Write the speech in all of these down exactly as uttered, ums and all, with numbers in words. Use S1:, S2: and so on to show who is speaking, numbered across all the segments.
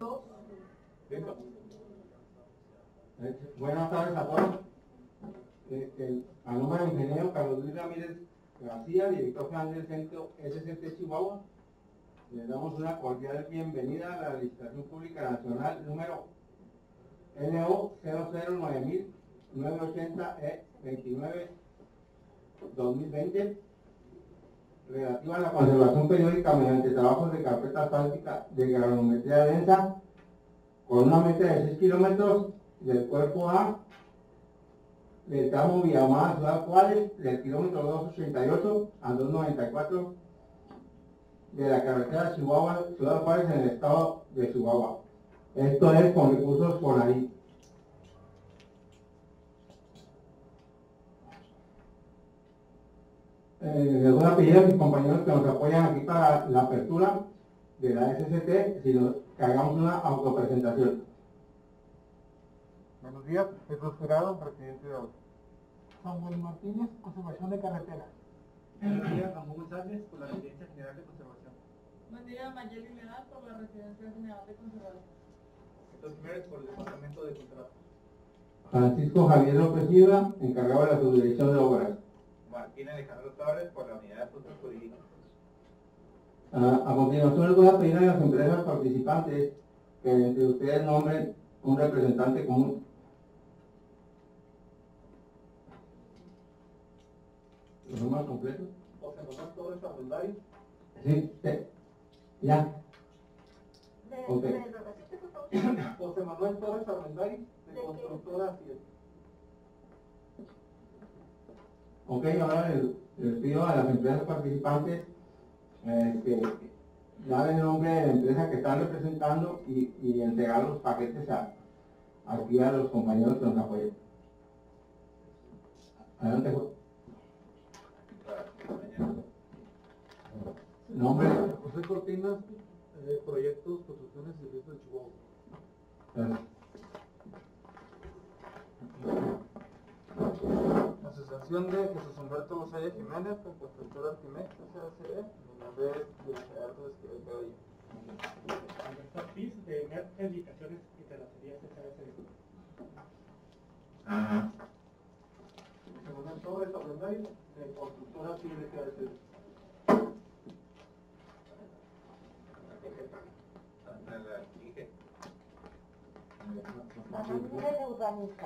S1: Buenas tardes a todos. Eh, el, a nombre del ingeniero Carlos Luis Ramírez García, director general del Centro S C T Chihuahua, les damos una cordial bienvenida a la licitación pública nacional número N O cero cero nueve nueve ochenta E veintinueve dos mil veinte, relativa a la conservación periódica mediante trabajos de carpeta asfáltica de granometría densa con una meta de seis kilómetros del cuerpo A del tramo Villamar Ciudad Juárez, del kilómetro doscientos ochenta y ocho al doscientos noventa y cuatro de la carretera Chihuahua Ciudad Juárez en el estado de Chihuahua. Esto es con recursos Fonarit. Eh, les voy a pedir a mis compañeros que nos apoyan aquí para la apertura de la S C T, si nos, que hagamos una autopresentación.
S2: Buenos días, Jesús Jurado, presidente de A U S.
S3: Samuel Martínez, Conservación de Carretera.
S2: Buenos días, Ramón González, por la Residencia General de Conservación.
S4: Buen día, Mayeli Leal, por la Residencia General de Conservación.
S2: Héctor Jiménez, por el Departamento de Contratos.
S1: Francisco Javier López Silva, encargado de la subdirección de obras.
S2: Martín Alejandro Torres, por la Unidad de Asuntos Jurídicos.
S1: Uh, a continuación les voy a pedir a las empresas participantes que entre ustedes nombren un representante común. ¿Los nombres completos?
S2: José Manuel Torres Armendáriz.
S1: Sí, sí. Ya. Ok.
S2: José Manuel Torres Armendáriz, de Constructora Ciel.
S1: Ok, ahora les, les pido a las empresas participantes eh, que dar el nombre de la empresa que están representando y, y entregar los paquetes a, aquí a los compañeros que nos apoyen. Adelante, Juan. Nombre.
S2: José Cortinas, eh, Proyectos, Construcciones y Servicios de Chihuahua.
S1: Gracias.
S2: Asociación de Jesús Humberto Lozaya Jiménez, con Constructora Artimex, S A C E. Mi nombre es Luis Gerardo Esquivel Cabello.
S3: Alberto Piz, de Net Edificaciones y Terracerías S A S.
S1: Ajá.
S2: José Manuel Torres Armendáriz, de Constructora Ciel S A S.
S5: Manuel de Urbanista.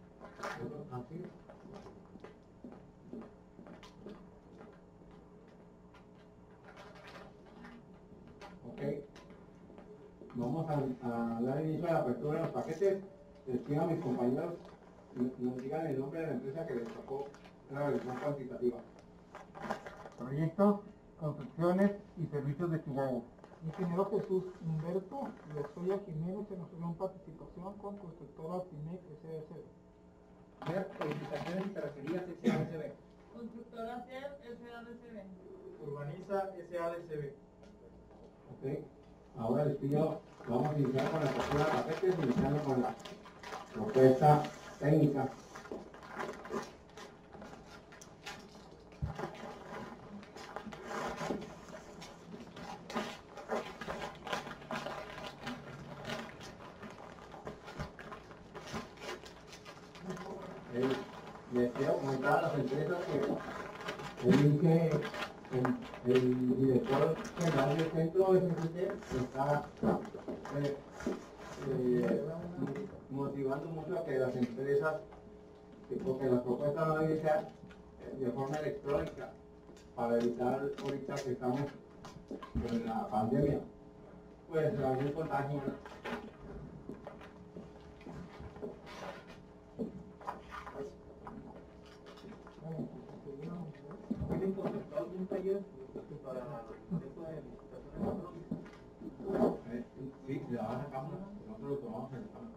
S1: Ok. Vamos a, a dar inicio a la apertura de los paquetes. Les pido a mis compañeros que nos digan el nombre de la empresa que les tocó la revisión cuantitativa.
S2: Proyectos, Construcciones y Servicios de Chihuahua.
S3: Ingeniero Jesús Humberto Lozoya Jiménez, en nuestra gran participación con Constructora Artimex S A S.
S2: Net Edificaciones y Terracerías S A S B.
S4: Constructora Ciel S A S B.
S2: Urbaniza S A S B.
S1: Ok. Ahora les pido, vamos a iniciar con la apertura de paquetes, iniciando con la propuesta técnica. Eh, les quiero comentar a las empresas que elige el, el director general del centro S C T está eh, eh, motivando mucho a que las empresas, que, porque las propuestas no deben ser de forma electrónica para evitar ahorita que estamos con la pandemia, pues algún contagio.
S2: ¿Tienen concertado un taller para el proceso de licitaciones?
S1: Eh, sí, se la van a cámara, nosotros lo tomamos en el cámara.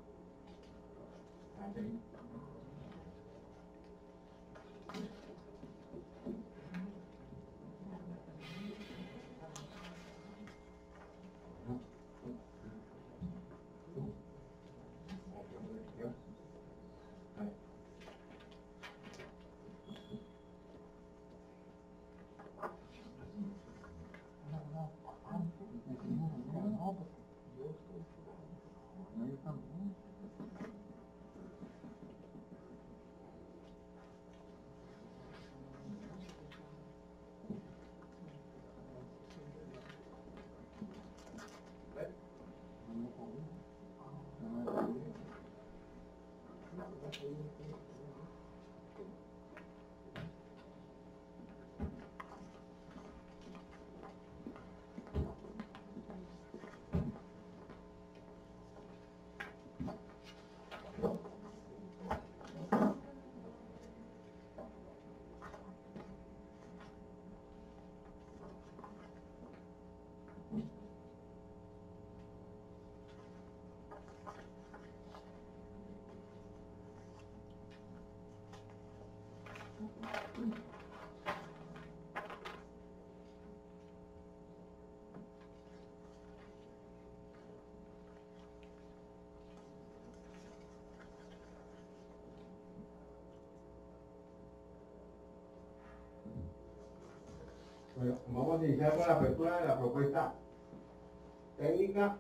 S1: Bueno, vamos a iniciar con la apertura de la propuesta técnica.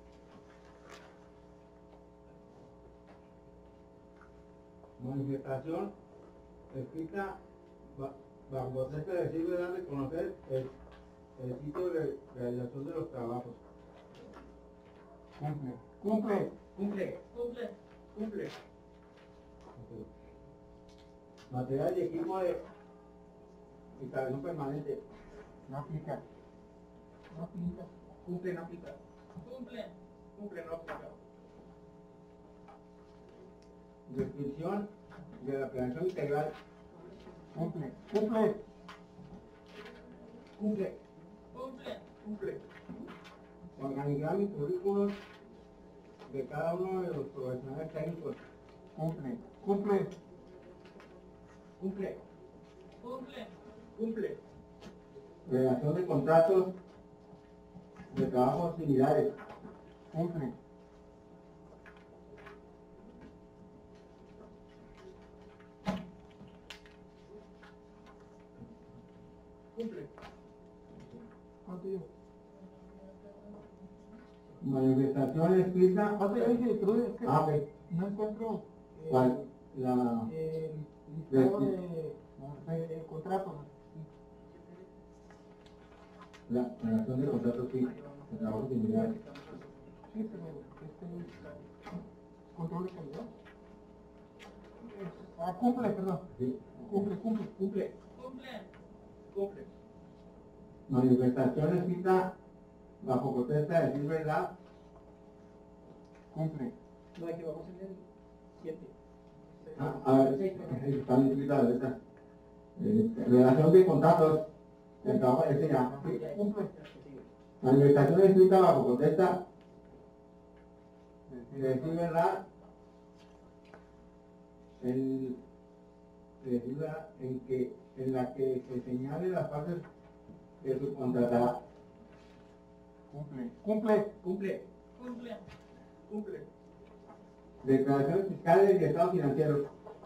S1: Manifestación escrita ba- bajo este decirle dar de conocer el, el sitio de realización de los trabajos.
S3: Cumple. Cumple.
S1: Cumple.
S4: Cumple.
S1: Cumple. Ok. Material y equipo de instalación permanente.
S3: No aplica. No aplica.
S1: Cumple, no aplica.
S4: Cumple.
S1: Cumple, no aplica. Descripción de la planeación integral.
S3: Cumple. Cumple.
S1: Cumple.
S4: Cumple.
S1: Cumple. Organigrama y currículos de cada uno de los profesionales técnicos.
S3: Cumple. Cumple.
S1: Cumple.
S4: Cumple.
S1: Cumple. Relación de contratos de trabajos similares.
S3: Cumple.
S1: Cumple.
S3: ¿Cuánto yo?
S1: Manifestación escrita.
S3: ¿Cuánto yo dije? Pero es que
S1: Ah, ok.
S3: no encuentro eh,
S1: ¿Cuál? La...
S3: el listado
S1: De-
S3: de, de contratos.
S1: La relación de contratos sí, de trabajos similares.
S3: Sí, pero este es control de calidad. Es- Ah, cumple, perdón.
S1: Sí.
S3: Cumple, cumple.
S1: Cumple.
S4: Cumple.
S1: Cumple. Manifestación escrita bajo protesta de decir verdad.
S3: Cumple.
S5: No, aquí vamos en el siete.
S1: Ah, a ver, están escritas las letras. Eh, relación de contratos de trabajo, ese ya. Sí.
S3: Cumple.
S1: Manifestación escrita bajo protesta de decir verdad. En, de decir verdad, en que en la que se señale las partes de su contratada.
S3: Cumple. Cumple.
S1: Cumple.
S4: Cumple.
S1: Cumple. Declaraciones fiscales y estados financieros.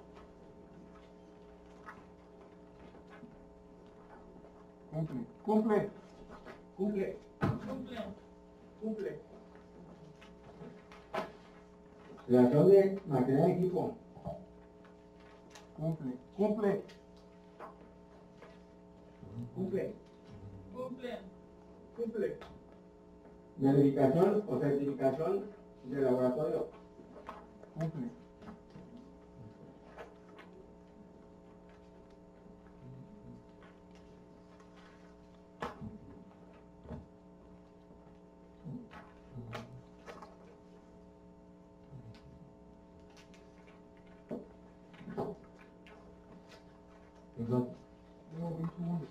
S3: Cumple. Cumple.
S1: Cumple.
S4: Cumple.
S1: Cumple. Relación de material de equipo.
S3: Cumple. Cumple.
S1: Cumple.
S4: Cumple.
S1: Cumple. Verificación o certificación de laboratorio.
S3: Cumple.
S1: Perdón.
S3: Luego veinte segundos.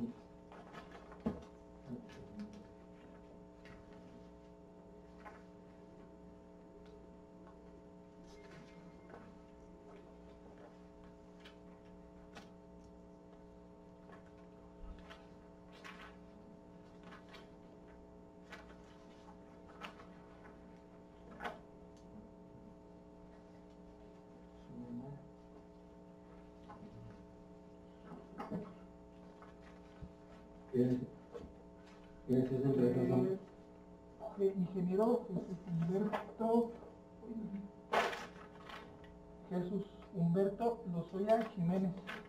S1: ¿Quién quién es ese empresa? ¿Nombre?
S3: Eh, ingeniero Jesús Humberto Jesús Humberto Lozoya Jiménez.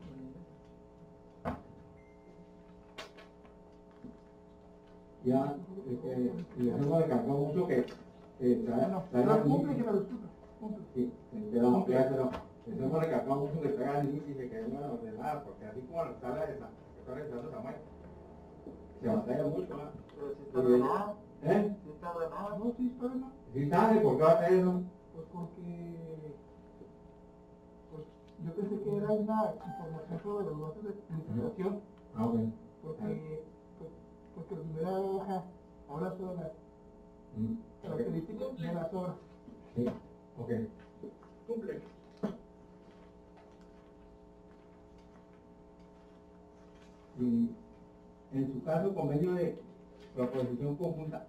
S1: Ya, eh, eh, le hemos recalcado mucho que eh, trae,
S3: Bueno,
S1: trae
S3: pero
S1: la-
S3: cumple que me lo explica. Cumple.
S1: Sí, pero, ya, pero Les hemos recalcado mucho que traigan índice, que vengan ordenadas, porque así como la tabla de San Francisco Tamayo, se batalla mucho, ¿no?
S2: Pero si está ordenado,
S1: ¿Eh?
S2: si está ordenado.
S3: No, sí, está bien.
S1: ¿Sí sabe por qué batalla eso?
S3: Pues porque pues, yo pensé que era una información sobre los lotes de licitación,
S1: Ah, ok.
S3: porque, pues, porque la primera hoja habla sobre las
S1: Mm, ok.
S3: características de las obras.
S1: Sí, ok.
S5: Cumple.
S1: Y en su caso, convenio de proposición conjunta,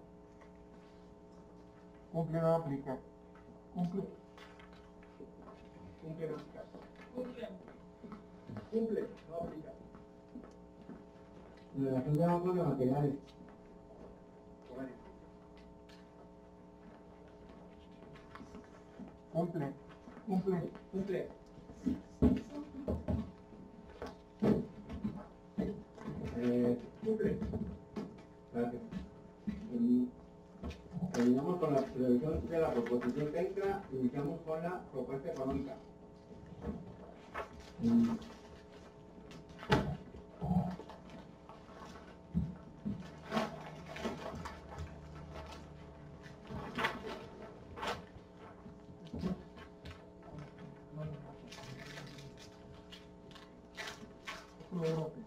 S3: Cumple, no aplica. Cumple.
S5: Cumple, no aplica.
S4: Cumple.
S5: Cumple, no aplica.
S1: relación de ahorro de materiales,
S5: Convenio.
S3: Cumple. Cumple.
S5: Cumple.
S1: eh,
S5: Cumple.
S1: gracias. Mm, Terminamos con la revisión de la proposición técnica, iniciamos con la propuesta económica. Mm,
S3: Europe.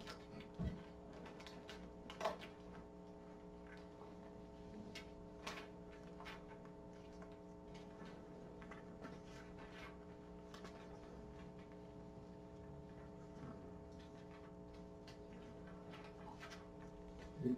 S1: sí.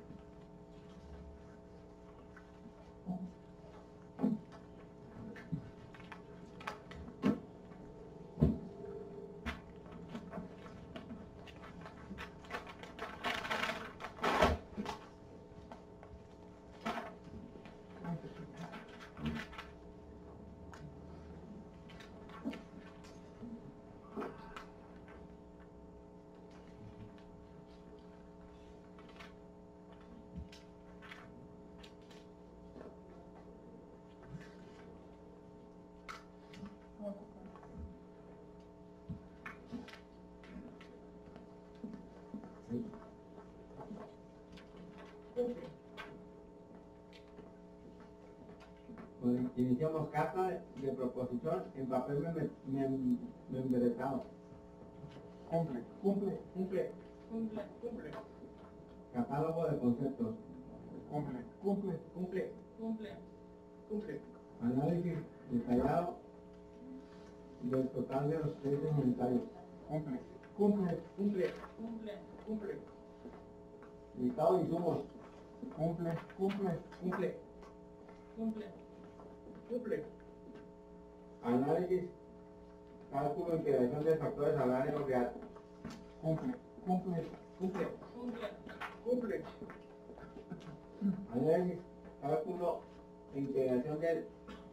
S1: Sí.
S5: Cumple.
S1: Pues, iniciamos carta de proposición en papel mem- mem- membretado,
S3: Cumple. Cumple.
S5: Cumple.
S4: Cumple.
S5: Cumple.
S1: catálogo de conceptos,
S3: Cumple. Cumple.
S5: Cumple.
S4: Cumple.
S5: Cumple.
S1: análisis detallado del total de los precios monetarios,
S3: Cumple. Cumple.
S5: Cumple.
S4: Cumple.
S5: Cumple.
S1: listado de insumos,
S3: Cumple. Cumple.
S5: Cumple.
S4: Cumple.
S5: Cumple.
S1: análisis, cálculo y creación de factores salario real,
S3: Cumple. Cumple.
S5: Cumple.
S4: Cumple.
S5: Cumple.
S1: análisis, cálculo e integración del,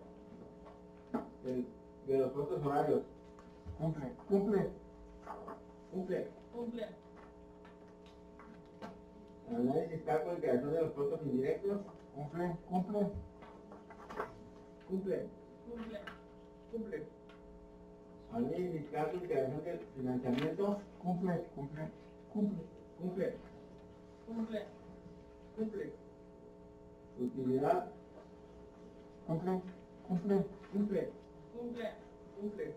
S1: del- de los costos horarios,
S3: Cumple. Cumple.
S5: Cumple.
S4: Cumple.
S1: análisis, cálculo y creación de los costos indirectos,
S3: Cumple. Cumple.
S5: Cumple.
S4: Cumple.
S5: Cumple.
S1: análisis, cálculo y creación del financiamiento,
S3: Cumple. Cumple. Cumple.
S5: Cumple.
S4: Cumple.
S5: Cumple.
S1: utilidad,
S3: Cumple. Cumple.
S5: Cumple.
S4: Cumple.
S5: Cumple.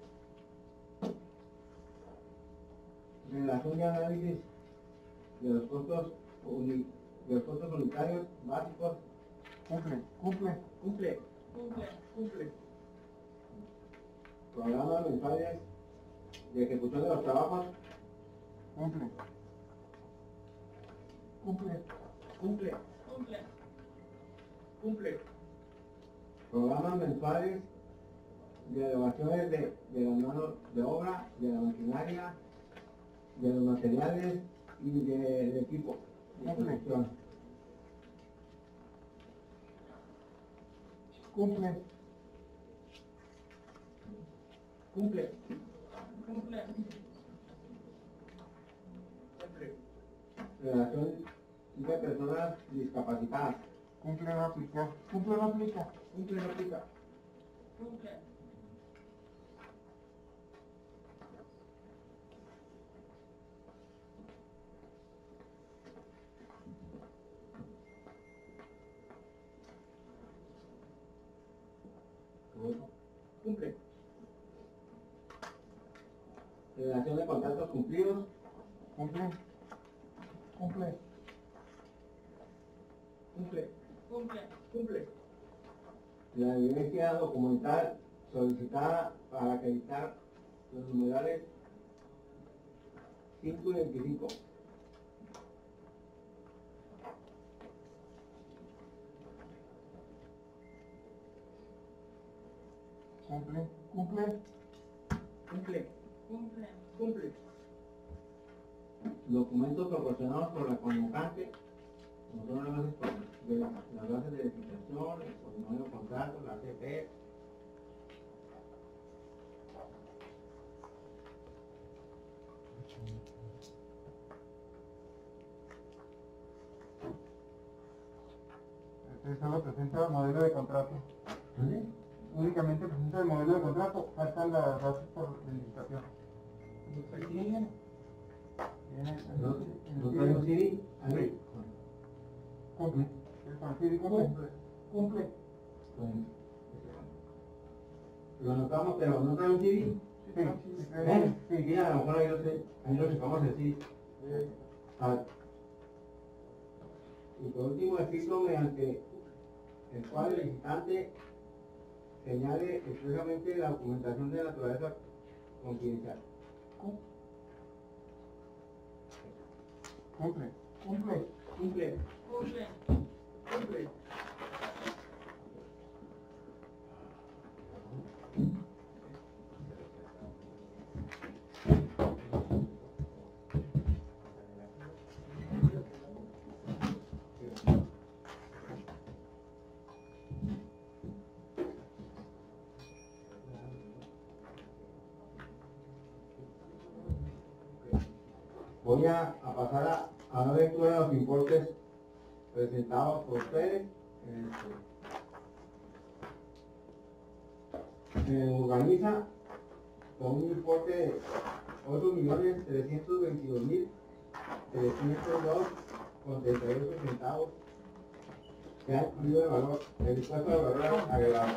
S1: relación de análisis de los costos uni- de los costos unitarios básicos,
S3: Cumple. Cumple.
S5: Cumple.
S4: Cumple.
S5: Cumple.
S1: programas mensuales de ejecución de los trabajos,
S3: Cumple. Cumple.
S5: Cumple.
S4: Cumple.
S5: Cumple.
S1: programas mensuales de elevaciones de, de la mano de obra, de la maquinaria, de los materiales y del equipo de
S3: Cumple.
S1: producción.
S3: Cumple.
S5: Cumple.
S4: Cumple.
S5: Cumple.
S1: Relación de personas discapacitadas,
S3: Cumple. No aplica. Cumple. No aplica.
S5: Cumple. No aplica.
S4: Cumple.
S5: Cumple.
S1: Relación de contratos cumplidos.
S3: Cumple. Cumple.
S5: Cumple.
S4: Cumple.
S5: Cumple.
S1: La evidencia documental solicitada para acreditar los numerales cinco y veinticinco.
S3: Cumple. Cumple.
S5: Cumple.
S4: Cumple.
S5: Cumple.
S1: Documentos proporcionados por la convocante, no son las bases, por- de, las bases de licitación, el polinomio de contrato, la C P.
S3: Este solo presenta el modelo de contrato.
S1: ¿Vale?
S3: Únicamente presenta el modelo de contrato, faltan las bases por licitación.
S5: Aquí viene.
S3: Viene
S1: ¿No,
S3: el-
S1: no
S3: el-
S1: trae un C D? Ahí.
S3: Cumple. El partido cumple. Cumple.
S1: Bueno, lo anotamos, pero no trae un C D.
S3: Sí, sí,
S1: ¿Eh?
S3: sí.
S1: Sí, a lo mejor ahí lo sé, ahí lo checamos el C D. Ah. Y por último, escrito mediante el cual el licitante señale expresamente la documentación de naturaleza confidencial.
S3: Cumple. Cumple.
S5: Cumple.
S4: Cumple.
S5: Cumple.
S1: Voy a, a pasar a, a dar lectura de los importes presentados por ustedes. Este, se organiza con un importe de ocho millones trescientos veintidós mil trescientos dos con treinta y ocho centavos, que ha incluido el valor, el impuesto de valor agregado.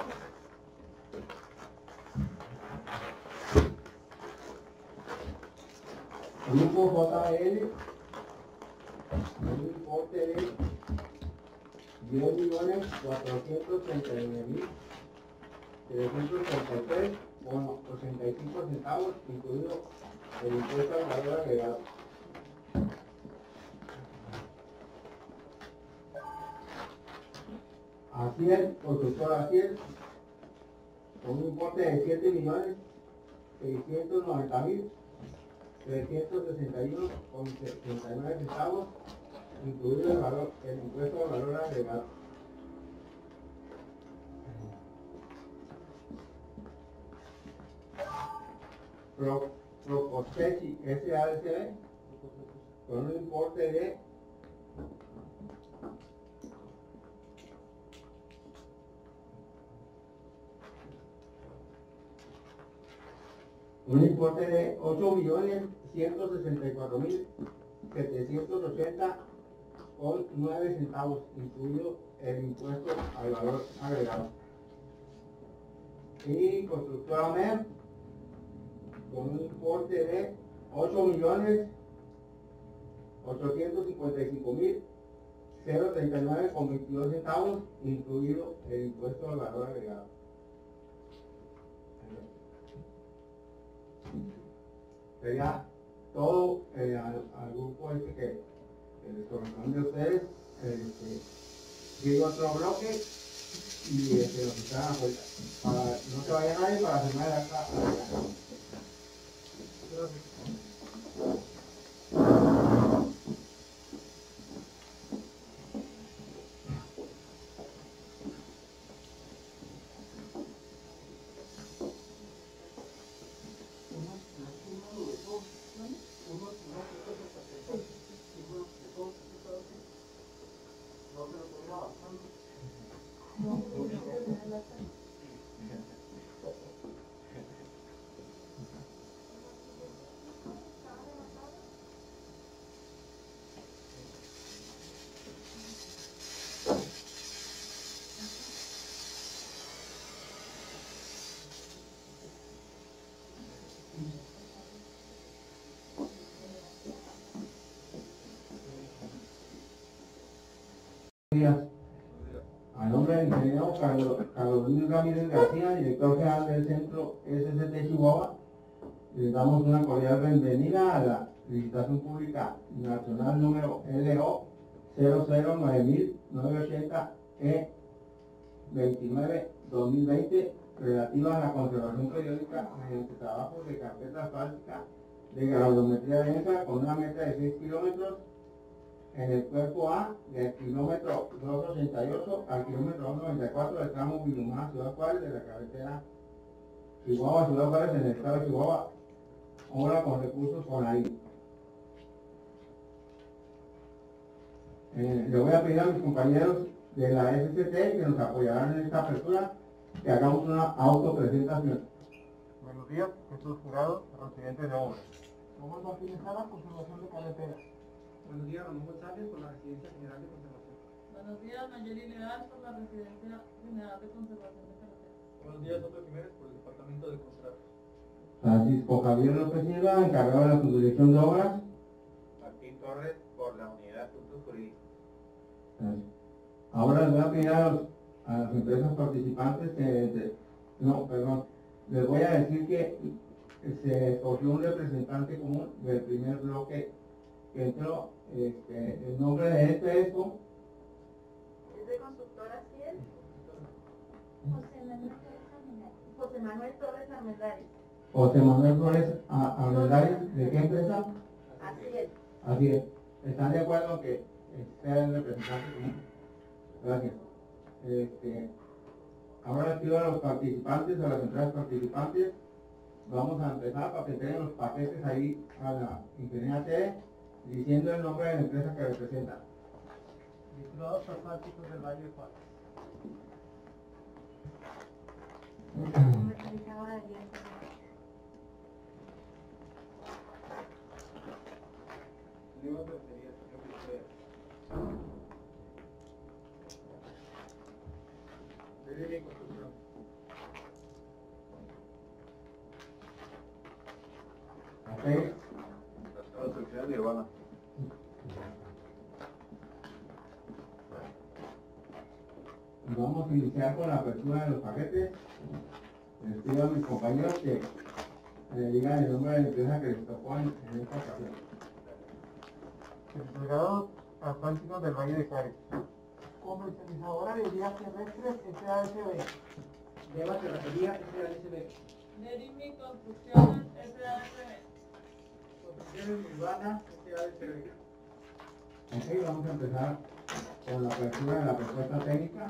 S1: Grupo J L, un importe de diez millones cuatrocientos treinta y nueve mil trescientos treinta y tres con ochenta y cinco centavos, incluido el impuesto al valor agregado. Aciel, constructor Aciel, con un importe de siete millones seiscientos noventa mil trescientos sesenta y uno con setenta y nueve centavos, incluido el valor, el impuesto al valor agregado. Pro, Propostechi S A D C B, con un importe de un importe de ocho millones ciento sesenta y cuatro mil setecientos ochenta con nueve centavos, incluido el impuesto al valor agregado. Y Constructora M E R, con un importe de ocho millones ochocientos cincuenta y cinco mil treinta y nueve con veintidós centavos, incluido el impuesto al valor agregado. Sería todo eh, al, al grupo este que, que les corresponde a ustedes. Este, sigue otro bloque y este, los están afuera. Para, no se vaya nadie para firmar acá. días. A nombre del ingeniero Carlos, Carlos Luis Ramírez García, director general del centro S S T Chihuahua, les damos una cordial bienvenida a la licitación pública nacional número L O cero cero nueve nueve ochenta E veintinueve dos mil veinte relativa a la conservación periódica mediante trabajos de carpeta asfáltica de granulometría densa con una meta de seis kilómetros en el cuerpo A del kilómetro doscientos ochenta y ocho al kilómetro doscientos noventa y cuatro del tramo Vilumá Ciudad Juárez de la carretera Chihuahua Ciudad Juárez en el estado de Chihuahua, obra con recursos con ahí. Eh, le voy a pedir a mis compañeros de la S S T que nos apoyarán en esta apertura que hagamos una autopresentación.
S2: Buenos días, Jesús Jurado, residente de obra.
S3: Vamos a finalizar la conservación de carreteras.
S5: Buenos días, Ramón González, por la Residencia General de Conservación.
S4: Buenos días, Nayeli Leal, por la Residencia General de Conservación de Carreteras.
S5: Buenos días, Otto Jiménez, por el Departamento de Conservación.
S1: Francisco Javier López Silva, encargado de la subdirección de obras.
S6: Martín Torres, por la Unidad de Asuntos Jurídicos.
S1: Ahora les voy a pedir a, los, a las empresas participantes que, de- no, perdón, les voy a decir que se escogió un representante común del primer bloque que entró. Este, el nombre de este es ¿cómo?
S7: Es de constructora Ciel. José Manuel Torres Armendáriz. José Manuel Torres Armendáriz.
S1: José Manuel Flores Armendáriz, ¿de qué empresa?
S7: Así es.
S1: Así es. ¿Están de acuerdo en que sea el representante común? Gracias. Este, ahora les pido a los participantes, a las empresas participantes, vamos a empezar para que tengan los paquetes ahí a la ingeniera T, diciendo el nombre de la empresa que representa.
S5: Vinculados asfálticos del Valle de Juárez.
S7: Comercializadora de lienzos.
S5: Libros de batería, señor Pistoia. Debería construcción.
S1: ¿Ok?
S6: Construcción Nirvana.
S1: Y vamos a iniciar con la apertura de los paquetes. Les pido a mis compañeros que me digan el nombre de la empresa que les tocó en, en esta ocasión.
S2: Certificados asfálticos del Valle de Juárez.
S3: Comercializadora de vías terrestres S A S B.
S5: Lleva terracería S A S B.
S4: Derimi Construcciones S A S B.
S5: Construcciones Nirvana S A S B.
S1: Ok, vamos a empezar con la apertura de la propuesta técnica.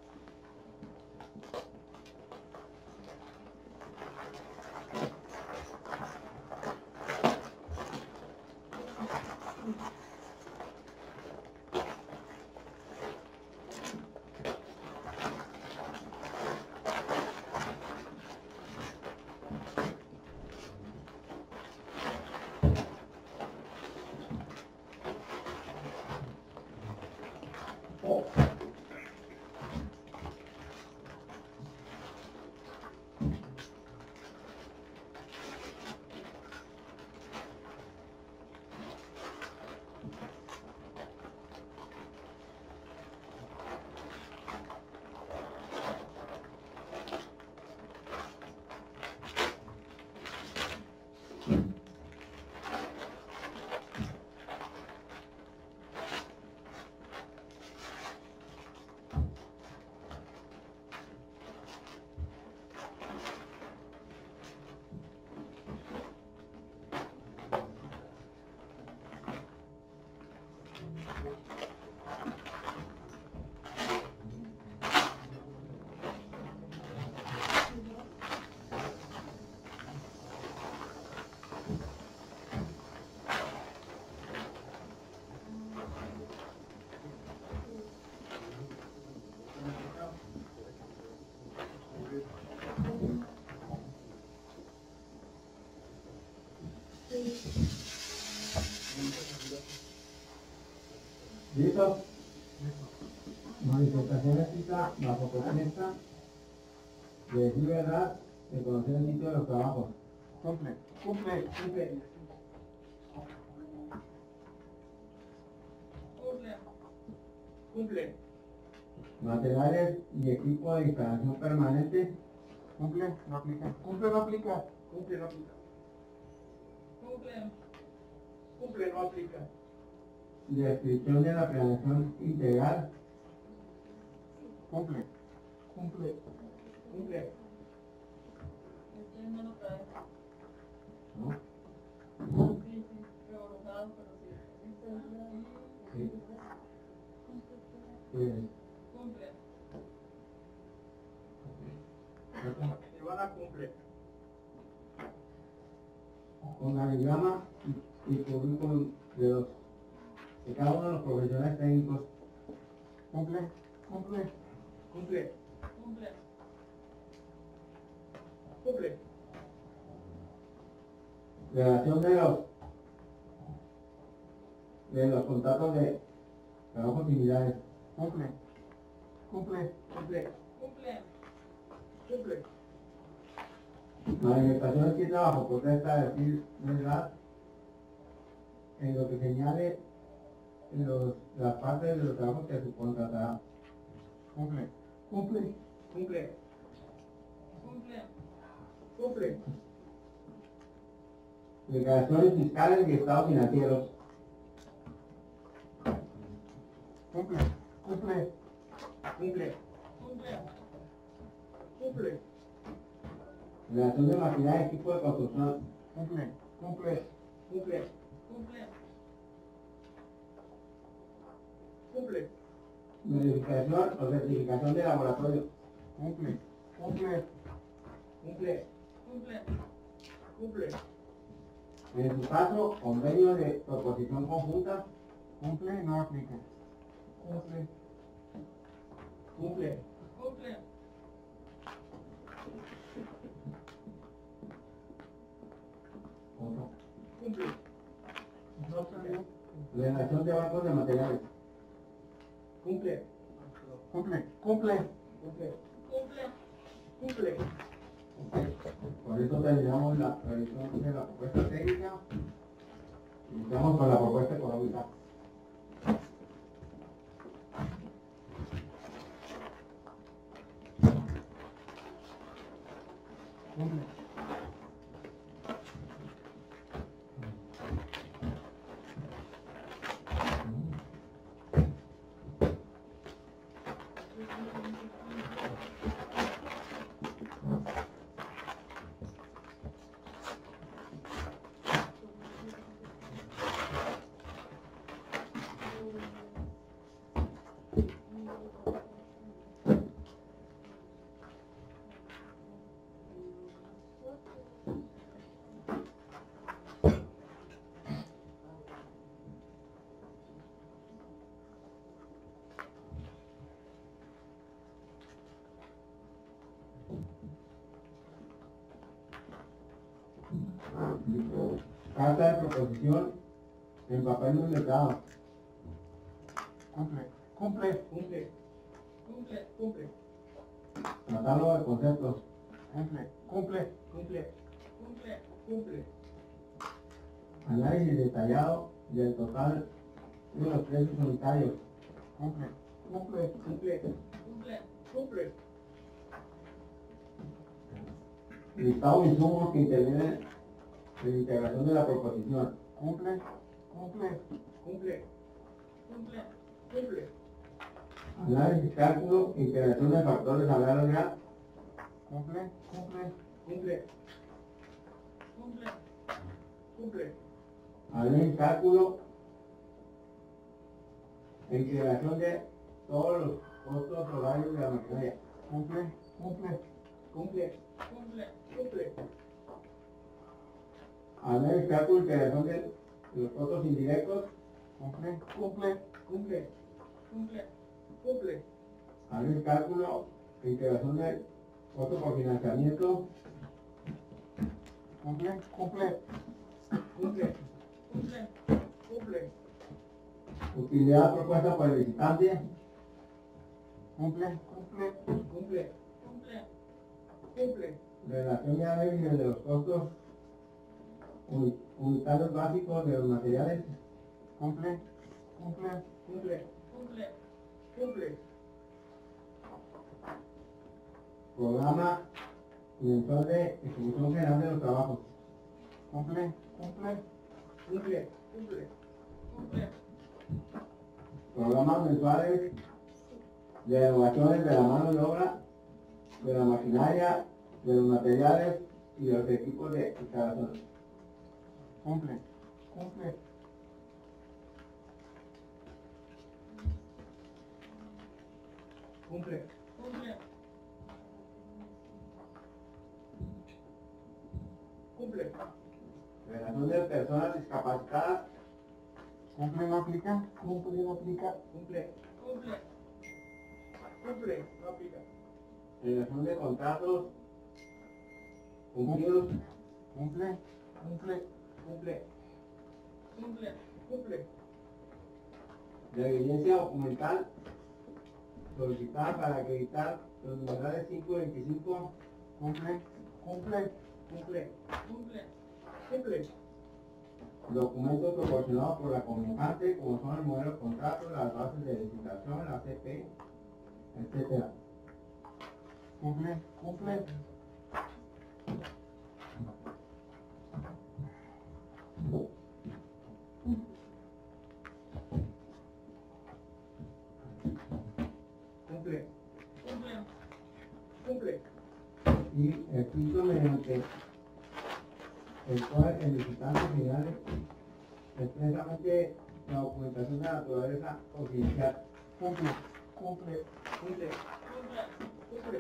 S1: ¿Listo? Manifestación escrita bajo protesta de decir verdad, de conocer el sitio de los trabajos.
S2: Cumple.
S3: Cumple.
S5: Cumple.
S4: Urle.
S5: Cumple.
S1: Materiales y equipo de instalación permanente.
S3: Cumple, no aplica. Cumple, no aplica.
S5: Cumple, no aplica.
S4: Cumple.
S5: Cumple, no aplica.
S1: Descripción de la planeación integral.
S3: Cumple. Cumple.
S5: Cumple.
S4: Este no lo trae.
S1: ¿No?
S4: Sí, sí, revolujado, pero sí.
S1: Sí. Sí.
S4: Cumple.
S5: Ivana cumple.
S1: Organigrama y, y currículum de los de cada uno de los profesionales técnicos.
S3: Cumple. Cumple.
S5: Cumple.
S4: Cumple.
S5: Cumple.
S1: Relación de los de los contratos de trabajos similares.
S3: Cumple. Cumple.
S5: Cumple.
S4: Cumple.
S5: Cumple.
S1: Manifestación que trabajo protesta decir verdad en lo que señale los, las partes de los trabajos que subcontratará.
S3: Cumple. Cumple.
S5: Cumple.
S4: Cumple.
S5: Cumple.
S1: Declaraciones fiscales y estados financieros.
S3: Cumple. Cumple.
S5: Cumple.
S4: Cumple.
S5: Cumple.
S1: Relación de maquinaria y equipo de construcción.
S3: Cumple. Cumple.
S5: Cumple.
S4: Cumple.
S5: Cumple.
S1: Verificación o certificación de laboratorio.
S3: Cumple. Cumple.
S5: Cumple.
S4: Cumple.
S5: Cumple.
S1: En su caso, convenio de proposición conjunta.
S3: Cumple, no aplica. Cumple.
S5: Cumple.
S4: Cumple.
S1: Otro.
S5: Cumple.
S3: No aplica.
S1: Relación de bancos de materiales.
S5: Cumple.
S3: Cumple. Cumple.
S5: Cumple.
S4: Cumple.
S5: Cumple.
S1: Por eso terminamos la revisión de la propuesta técnica y estamos con la propuesta económica.
S3: Cumple.
S1: Carta de proposición en papel no letrado.
S3: Cumple. Cumple.
S5: Cumple.
S4: Cumple.
S5: Cumple.
S1: Catálogo de conceptos.
S3: Cumple. Cumple.
S5: Cumple.
S4: Cumple.
S5: Cumple.
S1: Análisis detallado del total de los precios unitarios.
S3: Cumple. Cumple.
S5: Cumple.
S4: Cumple.
S5: Cumple.
S1: Listado de insumos que intervienen en la integración de la proposición.
S3: Cumple. Cumple.
S5: Cumple.
S4: Cumple.
S5: Cumple.
S1: Análisis, cálculo, integración de factores a larga edad.
S3: Cumple. Cumple.
S5: Cumple.
S4: Cumple.
S5: Cumple.
S1: Análisis, cálculo, e integración de todos los costos horarios de la maquinaria.
S3: Cumple. Cumple.
S5: Cumple.
S4: Cumple.
S5: Cumple.
S1: Análisis, cálculo, integración de los costos indirectos.
S3: Cumple. Cumple.
S5: Cumple.
S4: Cumple.
S5: Cumple.
S1: Análisis, cálculo, e integración de costos por financiamiento.
S3: Cumple. Cumple.
S5: Cumple.
S4: Cumple.
S5: Cumple.
S1: Utilidad propuesta por el visitante.
S3: Cumple. Cumple.
S5: Cumple.
S4: Cumple.
S5: Cumple.
S1: Relación y análisis de los costos uni- unitarios básicos de los materiales.
S3: Cumple. Cumple.
S5: Cumple.
S4: Cumple.
S5: Cumple.
S1: Programa mensual de ejecución general de los trabajos.
S3: Cumple, cumple,
S5: Cumple, cumple.
S4: Cumple.
S1: Programas mensuales de erogaciones de la mano de obra, de la maquinaria, de los materiales y de los equipos de instalación.
S3: cumple, cumple,
S5: Cumple,
S4: Cumple.
S5: cumple.
S1: Relación de personas discapacitadas,
S3: cumple, no aplica, cumple, no aplica,
S5: Cumple,
S4: Cumple.
S5: cumple. No aplica.
S1: relación de contratos cumplidos,
S3: cumple, cumple,
S5: Cumple,
S4: Cumple.
S5: cumple.
S1: de evidencia documental solicitada para acreditar los numerales cinco y veinticinco,
S3: cumple, cumple,
S5: Cumple,
S4: Cumple.
S5: cumple.
S1: documentos proporcionados por la convocante, como son el modelo de contrato, las bases de licitación, la C P, etcétera.
S3: cumple, cumple,
S5: Cumple,
S4: Cumple.
S5: cumple.
S1: Y escrito mediante el cual el licitante final expresamente la documentación de naturaleza oficial.
S3: cumple, cumple,
S5: Cumple,
S4: Cumple.
S5: cumple.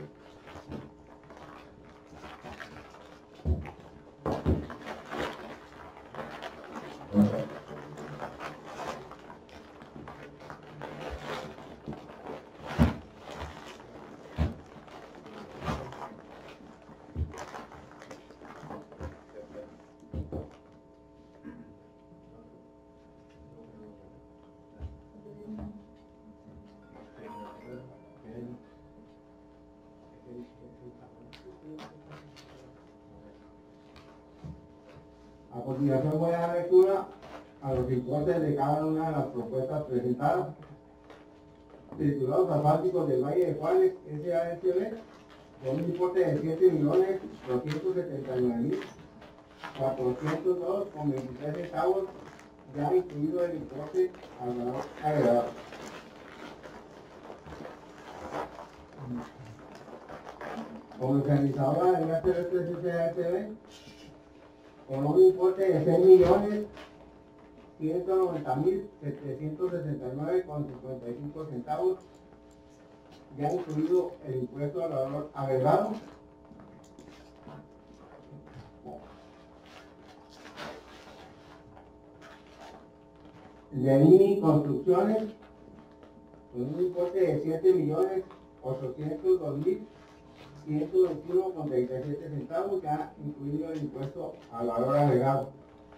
S1: A continuación voy a dar lectura a los importes de cada una de las propuestas presentadas, titulados Asfálticos del Valle de Juárez, S A S B, con un importe de siete millones doscientos setenta y nueve mil cuatrocientos dos con veintitrés centavos, ya incluido el importe al valor agregado. Comercializadora de gas terrestres S A S B, con un importe de seis millones ciento noventa mil setecientos sesenta y nueve con cincuenta y cinco centavos, ya incluido el impuesto al valor agregado. Lenini Construcciones, con un importe de siete millones ochocientos dos mil ciento veintiuno con treinta y siete centavos, ya incluido el impuesto al valor agregado.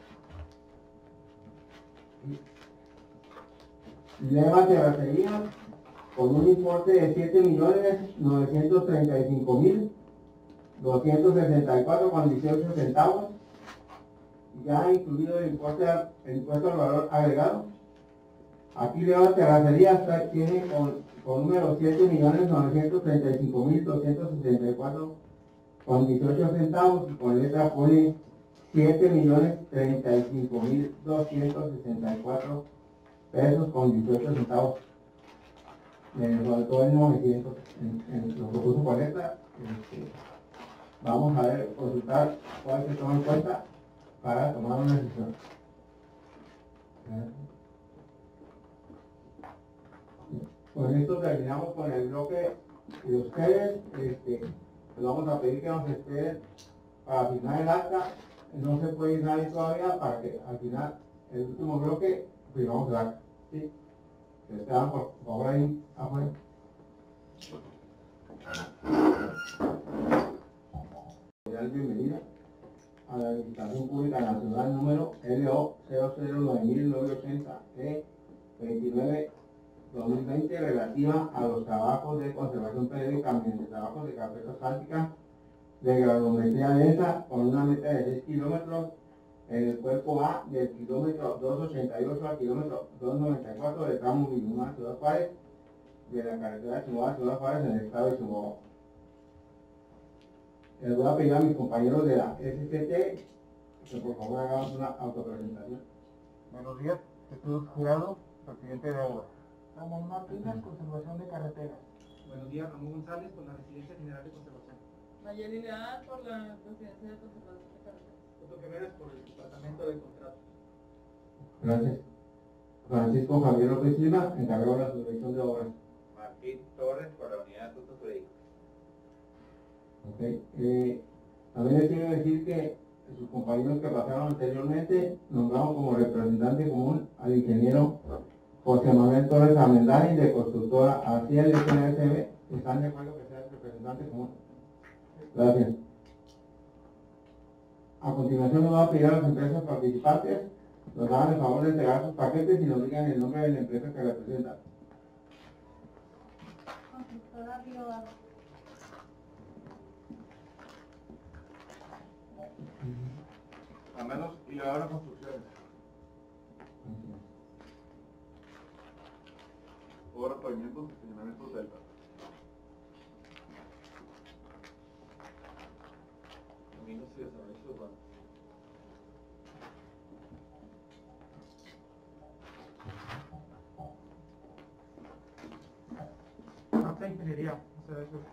S1: Leva Terracería, con un importe de siete millones novecientos treinta y cinco mil doscientos sesenta y cuatro con dieciocho centavos, ya incluido el, importe al, el impuesto al valor agregado. Aquí Leva Terracería está, tiene con, con número siete millones novecientos treinta y cinco mil doscientos sesenta y cuatro con dieciocho centavos, y con letra pone siete millones treinta y cinco mil doscientos sesenta y cuatro pesos con dieciocho centavos. Me faltó el novecientos en, en lo que puso con letra. Este, vamos a ver, consultar cuál se toma en cuenta para tomar una decisión. Con esto terminamos con el bloque de ustedes. Este, les vamos a pedir que nos esperen para firmar el acta. No se puede ir nadie todavía para que al final, el último bloque, firmamos el acta. ¿Sí? Se esperan por favor ahí afuera. Bienvenida a la Licitación Pública Nacional número L O cero cero nueve mil novecientos ochenta E veintinueve dos mil veinte, relativa a los trabajos de conservación periódica mediante trabajos de carpeta asfáltica de granulometría densa con una meta de seis kilómetros en el cuerpo A del kilómetro doscientos ochenta y ocho al kilómetro doscientos noventa y cuatro del tramo Villamar Ciudad Juárez de la carretera Chihuahua Ciudad Juárez en el estado de Chihuahua. Les voy a pedir a mis compañeros de la S C T que por favor hagamos una autopresentación.
S3: Buenos días, Jesús Jurado, presidente de Agua. Ramón Martínez, Conservación de Carreteras.
S5: Buenos días, Ramón González, con la Residencia General de Conservación.
S4: Mayeli Leal por la Presidencia de Conservación de Carreteras.
S5: Otto Jiménez por el Departamento de Contratos.
S1: Gracias. Francisco Javier López Silva, encargado de la supervisión de obras.
S6: Martín Torres por la Unidad de Asuntos Jurídicos.
S1: Ok. Eh, también les quiero decir que sus compañeros que pasaron anteriormente nombramos como representante común al ingeniero José Manuel Torres Armendáriz de constructora Aciel S S B. ¿Están de acuerdo que sea el representante común? Gracias. A continuación nos va a pedir a las empresas participantes nos hagan el favor de entregar sus paquetes y nos digan el nombre de la empresa que representan.
S7: Constructora Bioar.
S2: A menos y ahora construcciones. Obra, pavimentos y señalamientos delta. Caminos y desarrollos urbanos.
S3: Alta Ingeniería, o sea, eso.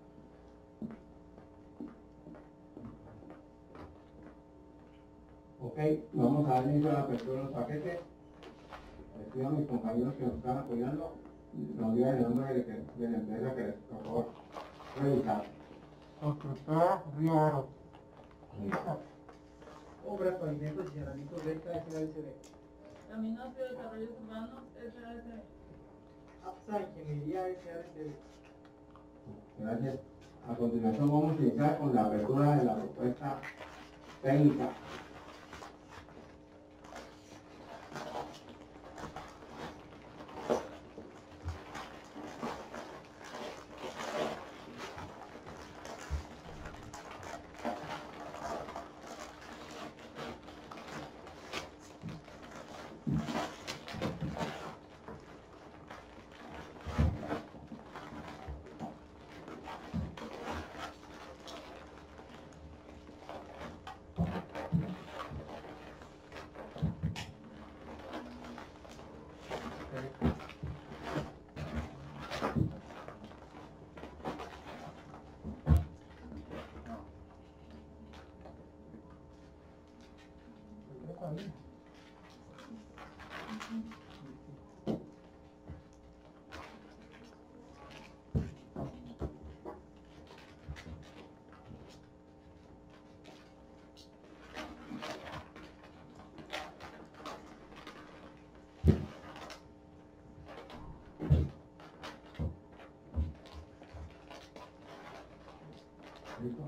S1: Ok, vamos a dar inicio a la apertura de los paquetes. Les pido a mis compañeros que nos están apoyando nos digan el nombre de, que, de la empresa que les, por favor, revisar.
S3: Constructora Río Oro.
S5: Obras, pavimentos y señalamientos delta S A S B.
S4: Caminos y Desarrollos Urbanos S A S B.
S5: APSA Ingeniería S A S B.
S1: Gracias. A continuación vamos a iniciar con la apertura de la propuesta técnica. ¿Listo?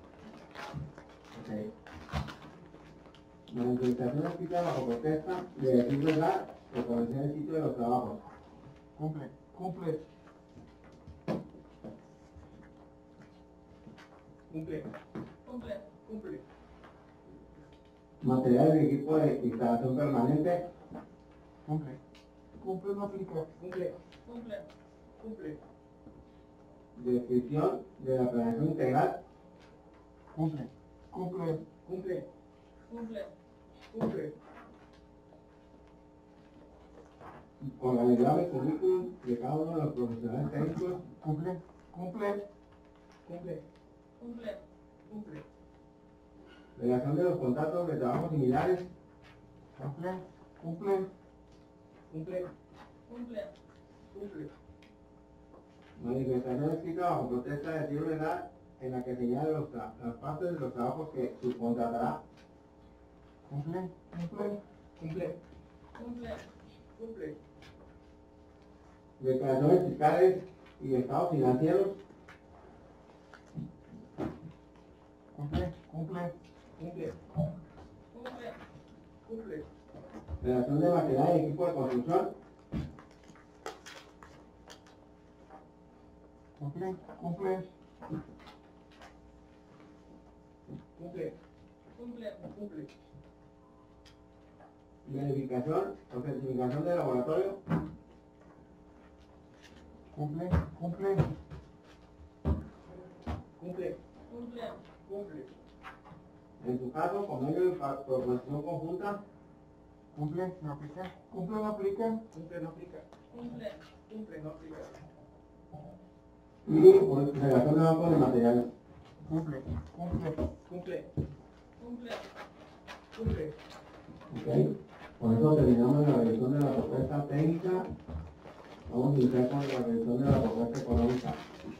S1: Ok. La implementación escrita bajo protesta de decir verdad que comencé el sitio de los trabajos.
S3: Cumple, cumple.
S5: Cumple.
S4: Cumple.
S5: Cumple.
S1: Material de equipo de instalación permanente.
S3: Cumple. Cumple no aplica.
S5: Cumple.
S4: Cumple.
S5: Cumple.
S1: Descripción de la planeación integral.
S3: Cumple. Cumple.
S5: Cumple.
S4: Cumple.
S5: Cumple.
S1: Organigrama y currículum de cada uno de los profesionales técnicos.
S3: Cumple. Cumple.
S5: Cumple.
S4: Cumple.
S5: Cumple.
S1: Relación de los contratos de trabajo similares.
S3: Cumple. Cumple.
S5: Cumple.
S4: Cumple.
S5: Cumple.
S1: Manifestación escrita bajo protesta de decir verdad en la que señala los tra- las partes de los trabajos que subcontratará.
S3: Cumple. Cumple.
S5: Cumple.
S4: Cumple.
S5: Cumple.
S1: Declaraciones fiscales y estados financieros.
S3: Cumple. Cumple.
S5: Cumple.
S4: Cumple.
S5: Cumple.
S1: Relación de material y equipo de construcción.
S3: Cumple. Cumple.
S5: Cumple.
S4: Cumple.
S5: Cumple.
S1: Verificación o certificación de laboratorio.
S3: Cumple. Cumple.
S5: Cumple.
S4: Cumple. Cumple.
S5: Cumple.
S1: En su caso, convenio de pa- proposición conjunta,
S3: Cumple, no aplica. Cumple, no aplica.
S5: Cumple, no aplica.
S4: Cumple.
S5: Cumple, no aplica.
S1: y por relación de banco de materiales.
S3: Cumple, cumple.
S5: Cumple.
S4: Cumple.
S5: Cumple.
S1: ¿Ok? Con eso terminamos la revisión de la propuesta técnica. Vamos a iniciar con la revisión de la propuesta económica.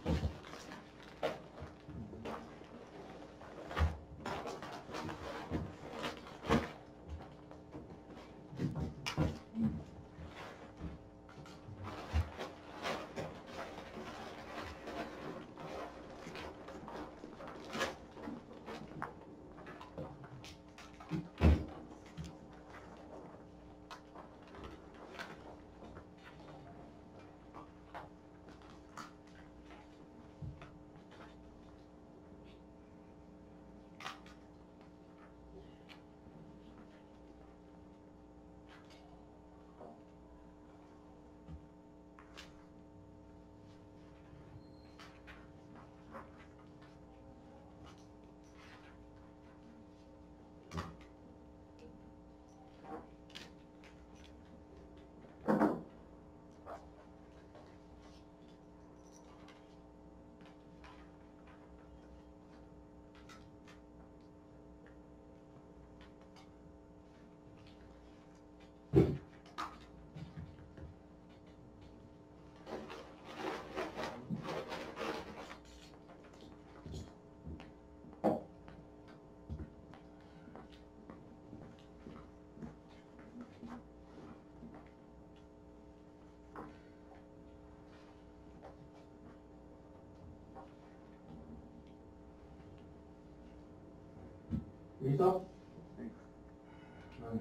S1: ¿Listo? Vale.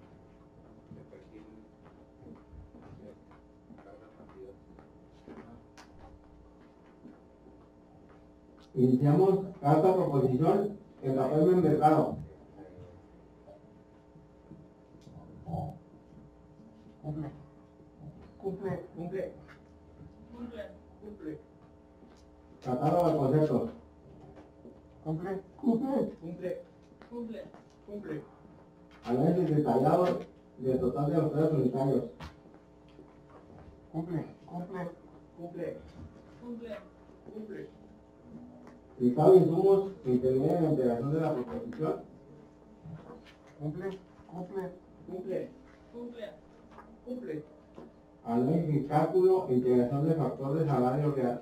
S1: Iniciamos carta proposición en papel membrado.
S3: Cumple. Cumple.
S5: Cumple.
S4: Cumple.
S5: Cumple.
S1: Catálogo de conceptos.
S3: Cumple. Cumple.
S5: Cumple.
S4: Cumple.
S5: Cumple.
S1: Análisis detallado del total de los precios unitarios.
S3: Cumple. Cumple.
S5: Cumple.
S4: Cumple.
S5: Cumple.
S1: Listado de insumos que intervienen en la integración de la proposición.
S3: Cumple. Cumple.
S5: Cumple.
S4: Cumple.
S5: Cumple.
S1: Análisis y cálculo e integración del factor de salario real.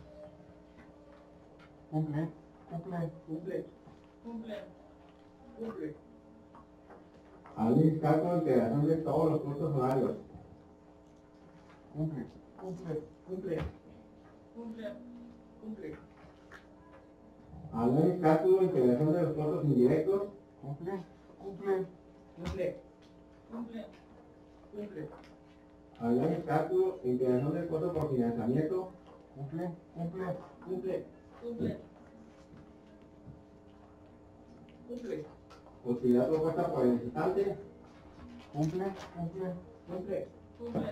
S3: Cumple. Cumple.
S5: Cumple.
S4: Cumple.
S5: Cumple.
S1: Análisis, cálculo e integración de todos los costos horarios.
S3: Cumple. Cumple.
S5: Cumple.
S4: Cumple.
S5: Cumple.
S1: Análisis, cálculo e integración de los costos indirectos.
S3: Cumple. Cumple.
S5: Cumple.
S4: Cumple.
S5: Cumple.
S1: Análisis, cálculo e integración del costo por financiamiento.
S3: Cumple. Cumple.
S5: Cumple.
S4: Cumple.
S5: Cumple.
S1: Utilidad propuesta por el licitante.
S3: Cumple. Cumple.
S5: Cumple.
S4: Cumple.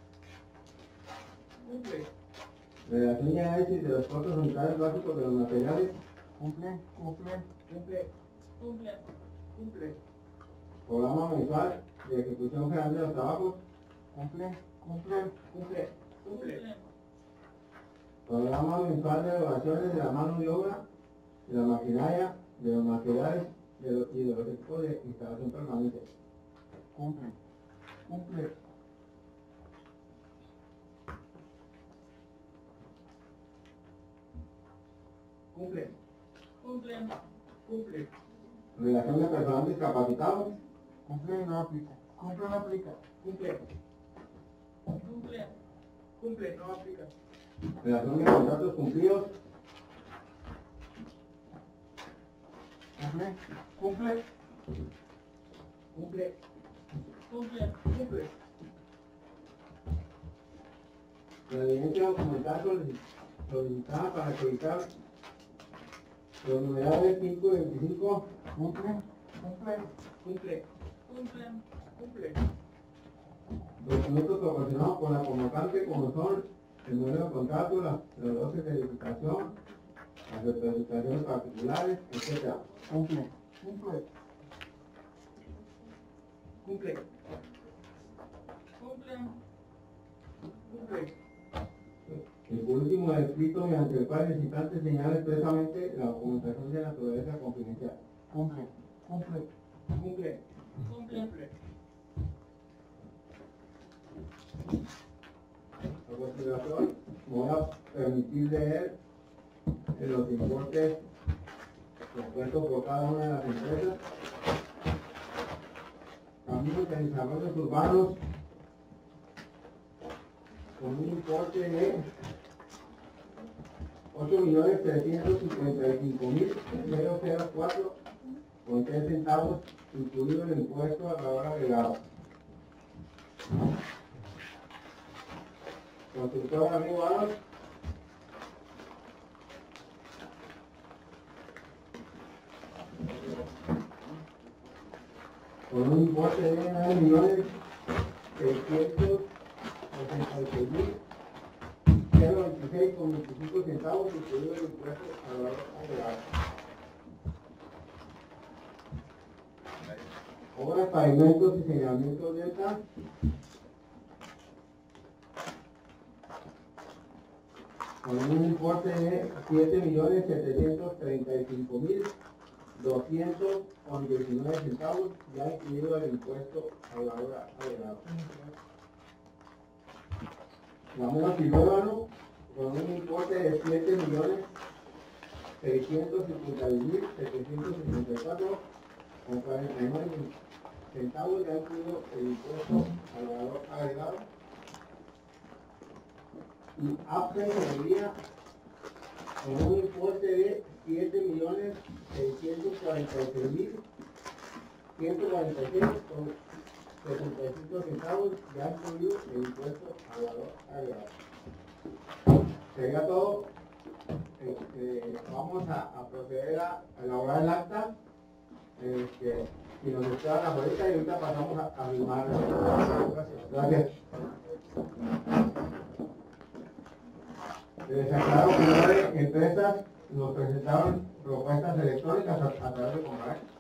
S5: Cumple.
S1: Redacción y análisis de los costos unitarios básicos de los materiales.
S3: Cumple. Cumple.
S5: Cumple.
S4: Cumple.
S5: Cumple.
S1: Programa mensual de ejecución general de los trabajos.
S3: Cumple. Cumple.
S5: Cumple. Cumple.
S4: Cumple.
S1: Programa mensual de evaluaciones de la mano de obra, de la maquinaria, de los materiales de los, y de los equipos de instalación permanente.
S3: Cumple. Cumple.
S5: Cumple.
S4: Cumple.
S5: Cumple.
S1: Relación de personal discapacitado.
S3: Cumple. No aplica. Cumple. No aplica.
S5: Cumple.
S4: Cumple.
S5: Cumple. No aplica.
S1: Relación de contratos cumplidos.
S3: Cumple. Cumple.
S5: Cumple.
S4: Cumple.
S5: Cumple.
S1: La evidencia documental solici- solicitada para acreditar los numerales cinco y veinticinco.
S3: Cumple. Cumple.
S5: Cumple.
S4: Cumple.
S5: Cumple.
S1: Documentos proporcionados por la convocante como son el modelo de contrato, la- los dosis de edificación, las representaciones particulares, etcétera.
S3: Cumple, cumple.
S5: Cumple.
S4: Cumple.
S5: Cumple.
S1: Y por último, el escrito mediante el cual el licitante señala expresamente la documentación de naturaleza confidencial.
S3: Cumple, cumple.
S5: Cumple.
S4: Cumple.
S1: A continuación, me voy a permitir leer los importes propuestos por cada una de las empresas. Caminos de desarrollos urbanos con un importe de ocho millones trescientos cincuenta y cinco mil cuatro con tres centavos, incluido el impuesto al valor agregado. Constructor amigo Anos, con un importe de nueve millones seiscientos ochenta y seis mil veintiséis con veinticinco centavos, incluido el impuesto al valor agregado. Obras, pavimentos y señalamientos de esta. Con un importe de siete millones setecientos treinta y cinco mil doscientos con diecinueve centavos, ya incluido el impuesto al valor agregado. La Mora Silóbano, con un importe de siete millones seiscientos cincuenta y mil setecientos cincuenta y cuatro con cuarenta y nueve centavos, ya incluido el impuesto al valor agregado. Y Apsen Ingeniería, con un importe de siete millones seiscientos cuarenta y seis mil ciento cuarenta y seis con sesenta y cinco centavos, ya incluido el impuesto al valor agregado. Sería todo. Este, vamos a, a proceder a, a elaborar el acta. Este, si nos esperan ahorita y ahorita pasamos a, a firmar. Gracias. Gracias. Les aclaro que nueve empresas nos presentaron propuestas electrónicas a, a través de Comarex.